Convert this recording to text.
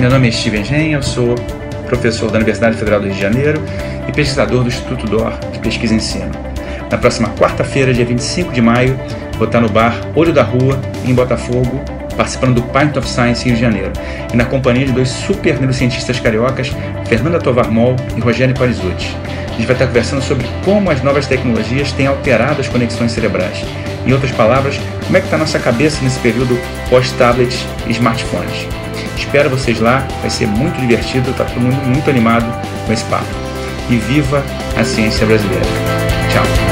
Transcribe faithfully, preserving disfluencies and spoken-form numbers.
meu nome é Steven Gen, eu sou professor da Universidade Federal do Rio de Janeiro e pesquisador do Instituto D O R de Pesquisa e Ensino. Na próxima quarta-feira, dia vinte e cinco de maio, vou estar no bar Olho da Rua, em Botafogo, participando do Pint of Science Rio de Janeiro, e na companhia de dois super neurocientistas cariocas, Fernanda Tovar Moll e Rogério Parisotto. A gente vai estar conversando sobre como as novas tecnologias têm alterado as conexões cerebrais. Em outras palavras, como é que está a nossa cabeça nesse período pós-tablets e smartphones. Espero vocês lá, vai ser muito divertido, está todo mundo muito animado com esse papo. E viva a ciência brasileira! Tchau!